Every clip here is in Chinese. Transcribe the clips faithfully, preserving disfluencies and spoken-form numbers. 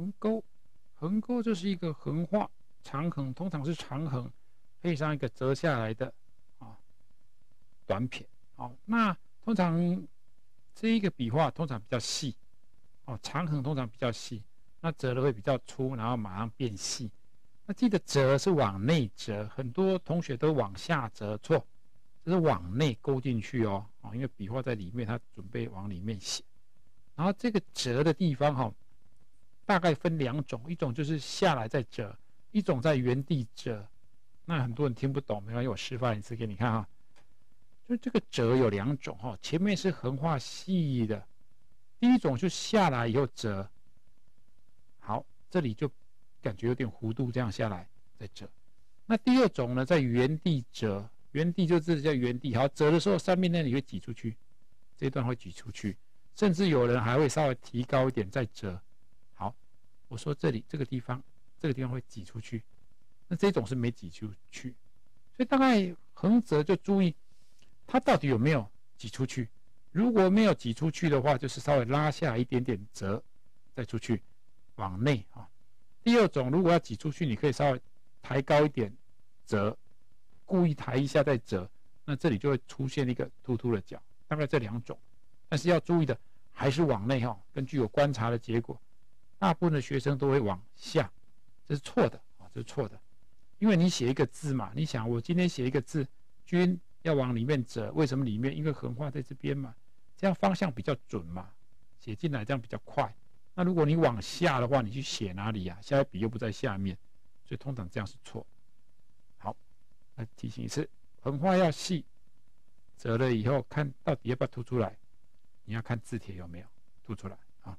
横钩，横钩就是一个横画，长横通常是长横配上一个折下来的啊短撇。好，那通常这一个笔画通常比较细，哦，长横通常比较细，那折的会比较粗，然后马上变细。那记得折是往内折，很多同学都往下折，错，这是往内勾进去哦，哦，因为笔画在里面，他准备往里面写。然后这个折的地方哈、哦，大概分两种，一种就是下来再折，一种在原地折。那很多人听不懂，没关系，我示范一次给你看哈。就这个折有两种哈，前面是横画细的，第一种就下来以后折，好，这里就感觉有点弧度，这样下来再折。那第二种呢，在原地折，原地就这叫原地。好，折的时候上面那里会挤出去，这一段会挤出去，甚至有人还会稍微提高一点再折。好，我说这里这个地方，这个地方会挤出去，那这种是没挤出去，所以大概横折就注意它到底有没有挤出去。如果没有挤出去的话，就是稍微拉下一点点折，再出去往内啊。第二种，如果要挤出去，你可以稍微抬高一点折，故意抬一下再折，那这里就会出现一个突突的角。大概这两种，但是要注意的还是往内哈。根据我观察的结果，大部分的学生都会往下，这是错的啊，这是错的。因为你写一个字嘛，你想我今天写一个字，君要往里面折，为什么里面？因为横画在这边嘛，这样方向比较准嘛，写进来这样比较快。那如果你往下的话，你去写哪里啊？下一笔又不在下面，所以通常这样是错。好，来提醒一次，横画要细，折了以后看到底要不要凸出来，你要看字帖有没有凸出来啊。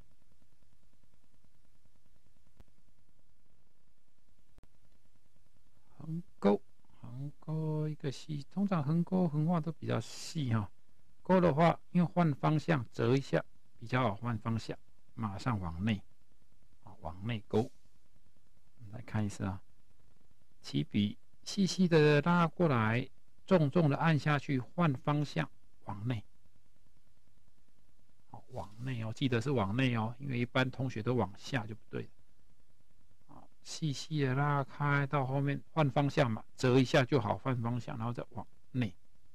横钩，横钩一个细，通常横钩横画都比较细哈、哦。钩的话，因为换方向折一下比较好换方向，马上往内，啊，往内勾。我们来看一次啊，起笔细细的拉过来，重重的按下去，换方向往内。好，往内哦，记得是往内哦，因为一般同学都往下就不对了。好，细细的拉开到后面换方向嘛，折一下就好，换方向，然后再往内。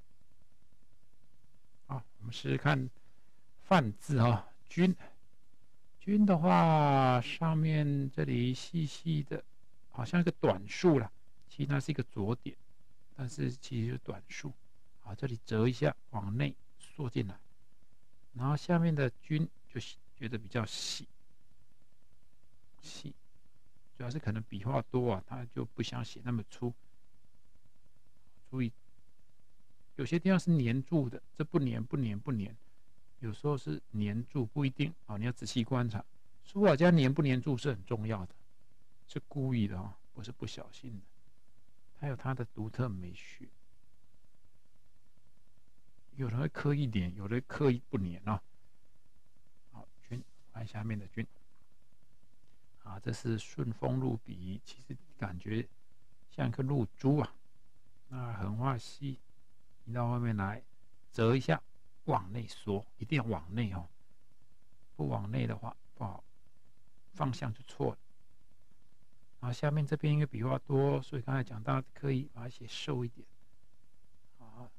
好，我们试试看范字啊，君。君的话，上面这里细细的，好像一个短竖啦，其实它是一个左点，但是其实是短竖。好，这里折一下，往内缩进来，然后下面的君就觉得比较细，细，主要是可能笔画多啊，他就不想写那么粗。注意，有些地方是黏住的，这不黏不黏不黏。有时候是黏住，不一定啊，你要仔细观察。书法家黏不黏住是很重要的，是故意的啊，不是不小心的。它有它的独特美学。有人会刻意黏，有人刻意不黏啊。好，君，看下面的君。啊，这是顺风入笔，其实感觉像一颗露珠啊。那横画细，移到外面来，折一下。往内缩，一定要往内哦，不往内的话不好，方向就错了。然后下面这边因为笔画多，所以刚才讲到可以把它写瘦一点，啊，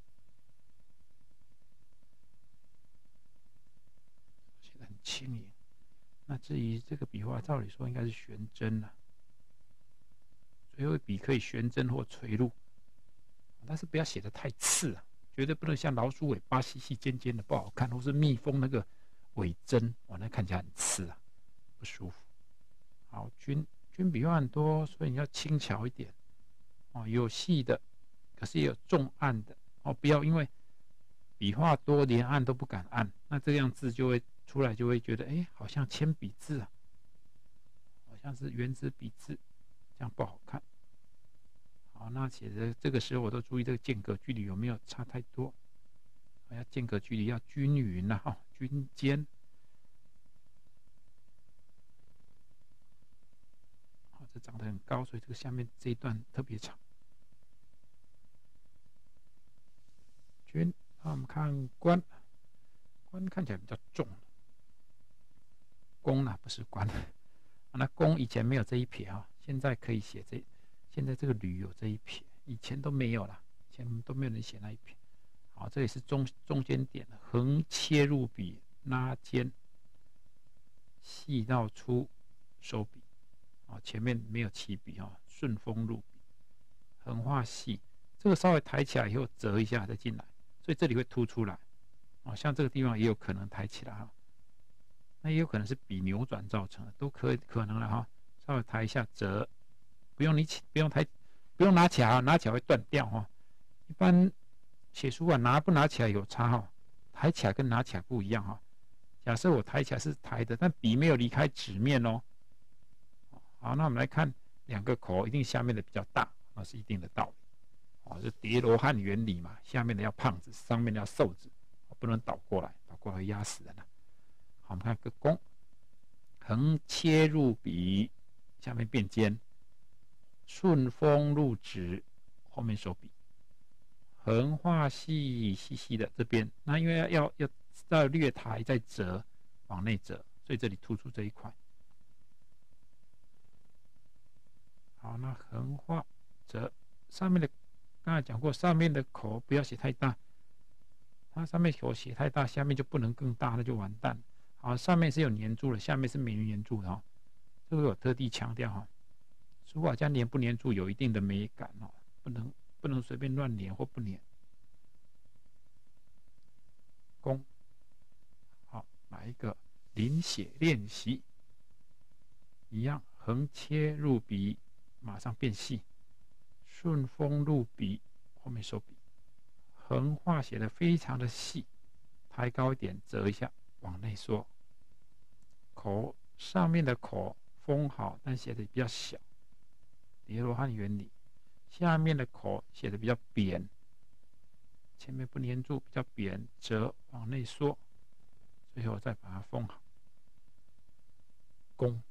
写得很轻盈。那至于这个笔画，照理说应该是悬针了、啊，最后一笔可以悬针或垂入，但是不要写得太刺啊。绝对不能像老鼠尾巴细细尖尖的不好看，或是蜜蜂那个尾针，哇，那看起来很刺啊，不舒服。好，君君笔画很多，所以你要轻巧一点哦，有细的，可是也有重按的哦，不要因为笔画多连按都不敢按，那这样字就会出来就会觉得，哎，好像铅笔字啊，好像是原子笔字，这样不好看。好，那写的这个时候我都注意这个间隔距离有没有差太多，要间隔距离要均匀啊，哈，均间。好，这长得很高，所以这个下面这一段特别长。均，那我们看官，官看起来比较重，弓呢不是官。 那公以前没有这一撇哈，现在可以写这，现在这个吕有这一撇，以前都没有啦，以前都没有人写那一撇。好，这里是中中间点，横切入笔，拉尖，细到粗，收笔。啊，前面没有起笔哈，顺风入笔，横画细，这个稍微抬起来以后折一下再进来，所以这里会凸出来。啊，像这个地方也有可能抬起来哈，那也有可能是笔扭转造成的，都可以可能了哈。稍微抬一下折，不用你起，不用抬，不用拿起来，拿起来会断掉哈。一般写书啊，拿不拿起来有差哈，抬起来跟拿起来不一样哈。假设我抬起来是抬的，但笔没有离开纸面哦。好，那我们来看两个口，一定下面的比较大，那是一定的道理。哦，就叠罗汉原理嘛，下面的要胖子，上面的要瘦子。不能倒过来，倒过来会压死人了。好，我们看个弓，横切入笔，下面变尖，顺风入指，后面收笔，横画细细细的这边，那因为要要要要略抬再折，往内折，所以这里突出这一块。好，那横画折，上面的刚才讲过，上面的口不要写太大。它上面口写太大，下面就不能更大，那就完蛋。好，上面是有黏住了，下面是没黏住的哈。这个我特地强调哈，书法家黏不黏住有一定的美感哦，不能不能随便乱黏或不黏。弓，好，来一个临写练习，一样横切入笔，马上变细，顺风入笔，后面收笔。横画写的非常的细，抬高一点，折一下，往内缩。口上面的口封好，但写的比较小，叠罗汉原理。下面的口写的比较扁，前面不粘住，比较扁，折往内缩，最后再把它封好。弓。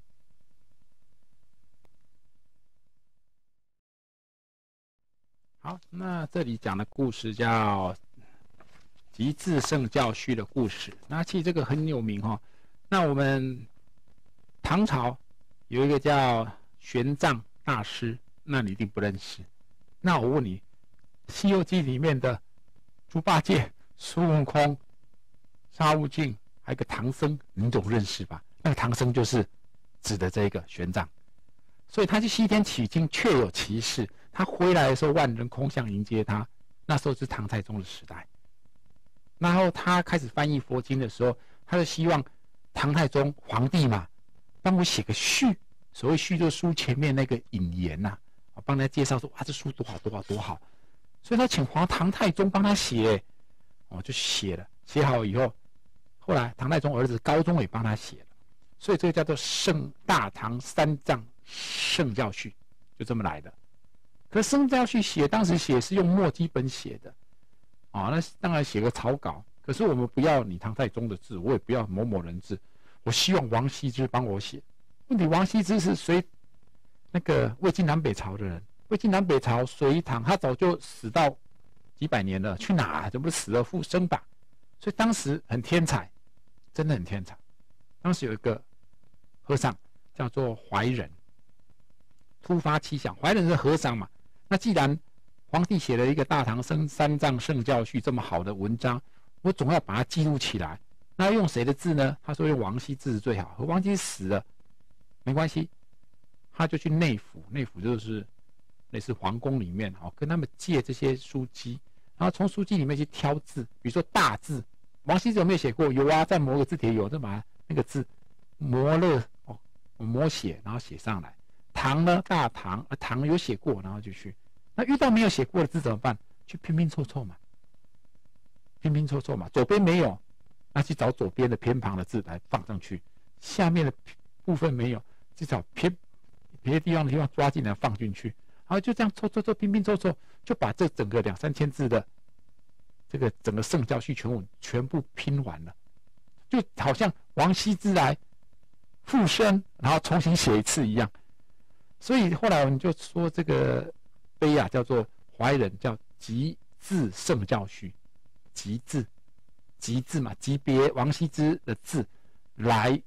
好，那这里讲的故事叫《极致圣教序》的故事。那其实这个很有名哈、哦。那我们唐朝有一个叫玄奘大师，那你一定不认识。那我问你，《西游记》里面的猪八戒、孙悟空、沙悟净，还有个唐僧，你总认识吧？那个唐僧就是指的这个玄奘。所以他去西天取经，确有其事。他回来的时候，万人空巷迎接他。那时候是唐太宗的时代。然后他开始翻译佛经的时候，他就希望唐太宗皇帝嘛，帮我写个序。所谓序，就是书前面那个引言呐、啊，帮他介绍说，哇，这书多好多好多好。所以他请皇唐太宗帮他写，哦，就写了。写好以后，后来唐太宗儿子高宗也帮他写了。所以这个叫做圣大唐三藏圣教序，就这么来的。可是圣教序写，当时写是用墨迹本写的，啊、哦，那当然写个草稿。可是我们不要你唐太宗的字，我也不要某某人字，我希望王羲之帮我写。问题王羲之是隋那个魏晋南北朝的人，魏晋南北朝隋唐，他早就死到几百年了，去哪？怎么死而复生吧？所以当时很天才，真的很天才。当时有一个和尚叫做怀仁，突发奇想，怀仁是和尚嘛，那既然皇帝写了一个大唐僧三藏圣教序这么好的文章，我总要把它记录起来。那用谁的字呢？他说用王羲之最好，和王羲之死了没关系，他就去内府，内府就是类似皇宫里面，跟他们借这些书籍，然后从书籍里面去挑字，比如说大字，王羲之有没有写过？有啊，在某个字帖有，就把那个字磨了哦，摹写，然后写上来。唐呢，大唐，呃，唐有写过，然后就去。那遇到没有写过的字怎么办？去拼拼凑凑嘛，拼拼凑凑嘛。左边没有，那去找左边的偏旁的字来放上去。下面的部分没有，去找偏别的地方的地方抓进来放进去。然后就这样凑凑凑，拼拼凑凑，就把这整个两三千字的这个整个圣教序全文全部拼完了，就好像王羲之来复生，然后重新写一次一样。所以后来我们就说这个碑啊，叫做怀仁，叫极致圣教序。极致，极致嘛，级别王羲之的字来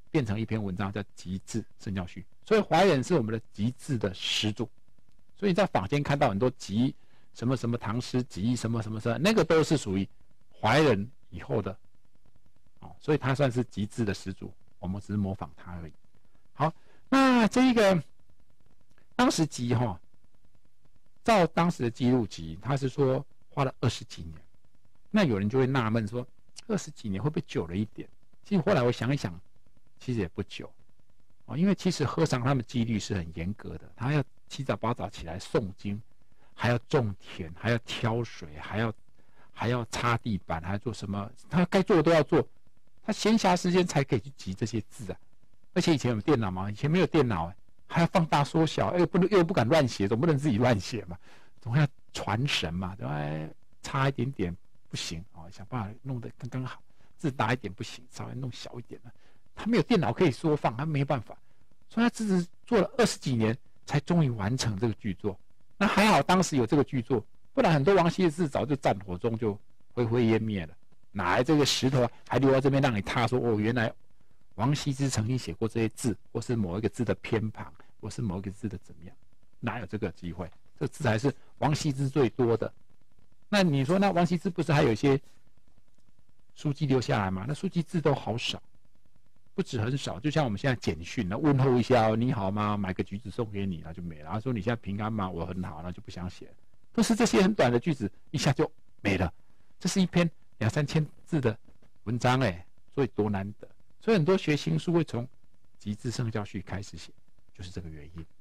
变成一篇文章叫《集字圣教序》。所以怀仁是我们的集字的始祖。所以在坊间看到很多集什么什么唐诗集什么什么什么，那个都是属于怀仁以后的，哦，所以他算是集字的始祖，我们只是模仿他而已。好，那这一个当时集哈、哦，照当时的记录集，他是说花了二十几年。那有人就会纳闷说，二十几年会不会久了一点？其实后来我想一想，其实也不久，哦，因为其实和尚他们纪律是很严格的，他要七早八早起来诵经，还要种田，还要挑水，还要还要擦地板，还要做什么？他该做的都要做。他闲暇时间才可以去集这些字啊。而且以前有电脑吗？以前没有电脑，还要放大缩小，又不能又不敢乱写，总不能自己乱写嘛，总要传神嘛，对吧？差一点点不行啊，想办法弄得刚刚好，字大一点不行，稍微弄小一点了。他没有电脑可以缩放，他没办法，所以他只是做了二十几年。才终于完成这个巨作，那还好当时有这个巨作，不然很多王羲的字早就战火中就灰灰烟灭了。哪来这个石头还留在这边让你踏说哦，原来王羲之曾经写过这些字，或是某一个字的偏旁，或是某一个字的怎么样？哪有这个机会？这个字还是王羲之最多的。那你说那王羲之不是还有一些书籍留下来吗？那书籍字都好少。不止很少，就像我们现在简讯，那问候一下，哦，你好吗？买个橘子送给你，那就没了。然后说你现在平安吗？我很好，那就不想写了。都是这些很短的句子，一下就没了。这是一篇两三千字的文章，哎，所以多难得。所以很多学新书会从《集字圣教序》开始写，就是这个原因。